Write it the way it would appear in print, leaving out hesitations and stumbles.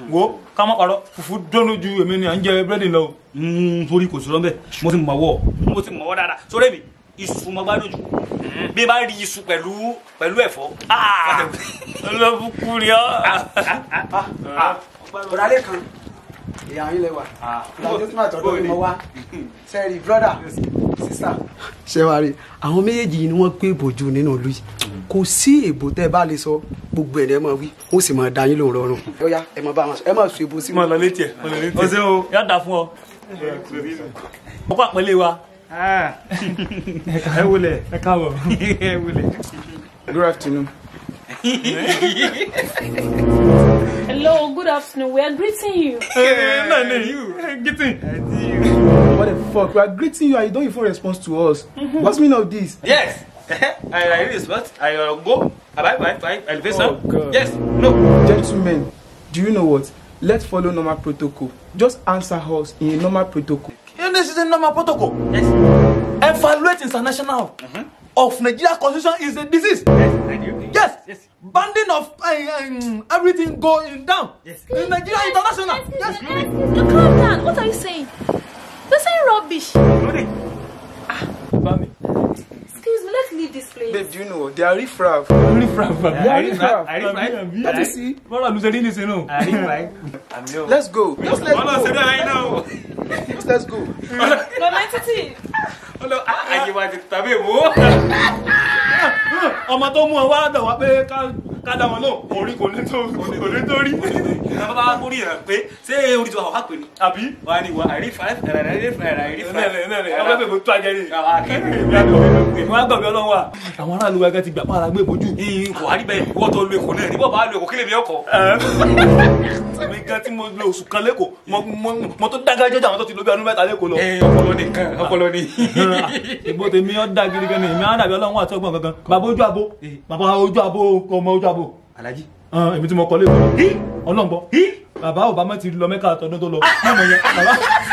wo ká má parọ́ fufu dán lójú èmi ni à ń jẹ búrẹ́dì lọ. Torí kò sí lọ́nbẹ̀ mo ti mọ̀ dáadáa sórí mi iṣu mo gbádùn jù bí bá rí iṣu pẹ̀lú ẹ̀fọ́. ọlọ́bùkún ni ọ́. Bọ̀dálé kan ìyá yín lẹ́wà ìdájọ́ tí màá tọ́jú mi wá sẹ́ẹ̀rì brọ́dà sísà. ṣé wàá rí àwọn méjèèjì ni wọ́n gbé ìbòjú nínú ìlú yìí kò sí èbò tẹ́ ẹ bá lè sọ gbogbo ẹ̀ ní ẹ máa wí ó sì máa dá yín lóhùn rọrùn. ó yá ẹ máa bá wọn sọ ẹ máa sọ èbò sí. mo lọ létí ẹ o ṣe o yá dà fún ọ. ọkọ àpẹẹlẹ wa. ẹ wọlé ẹ káàbọ̀. ẹ wọlé. Good afternoon. Hello, good afternoon. We are greeting you. What the fuck? We are greeting you and you don't even respond to us. What's the meaning of this? Yes. I respect. I go. I elevation. Oh, God. Yes. No. Gentlemen, do you know what? Let's follow normal protocol. Just answer us in a normal protocol. This is a normal protocol. Yes. Evaluate international of Nigeria constitution is a disease. Yes. Yes. Banding of everything going down. Yes. In Nigeria international. Yes. You calm down. What are you saying? You're saying rubbish. Excuse me, let's leave this place. Babe, do you know what? They are riffraff. Riffraff. Let me see. Let's go. Just let's go. Just let's go. Romanticity. Ọmọ tó mú ọ wá dọ̀ wá pé ká dá wọn náà orí kò ní tó rí. Ìjọba bá kórì rẹ̀ pé ṣé orí ti wà wá pè ní. Àbí? Wà á ní wà àìrí 5 àìrí 5 àìrí 5. Ọgbẹ́ bèbè tó ajẹ́ ni. Ìwọ́n á gbàgbé ọlọ́run wa. Àwọn aráàlú wa gẹ́gẹ́ ti gbà pàrọ̀ gbé ìbòjú. Kò wá rí bẹ́ẹ̀ wọ́n tó lu èkó náà ní bọ́ bá lu èkó kílè mi ọkọ̀. Mi gan tí mo lo oṣù kan lẹ́kọ̀ọ́ mo tó dágájọ́ àwọn tó ti lo bí ọdún mẹ́ta lẹ́kọ̀ọ́ lọ. Ọpọlọ nìkan ọpọlọ ni. Ìbò tèmi ọ́ dá gidi gan ni èmi á dàbí ọlọ́run àti ọgbọ́n gangan. Bàbá ojú abo ojú abo ọmọ ojú abo. Alhaji. Èmi tí mo kọ́ lé ìwé ọlọ́ngbọ́. Bàbá Obama ti lọ Mẹ́kà tọdún tó lọ. Mọ̀mọ́ yẹn bàbá.